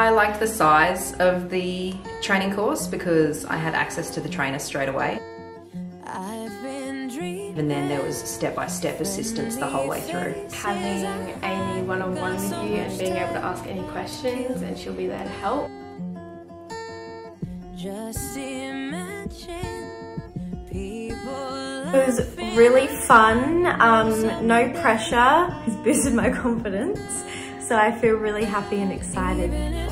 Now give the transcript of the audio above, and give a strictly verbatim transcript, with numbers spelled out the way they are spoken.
I liked the size of the training course because I had access to the trainer straight away. And then there was step-by-step assistance the whole way through. Having Amy one-on-one with you and being able to ask any questions and she'll be there to help. Just imagine people. It was really fun, um, no pressure. It's boosted my confidence, so I feel really happy and excited.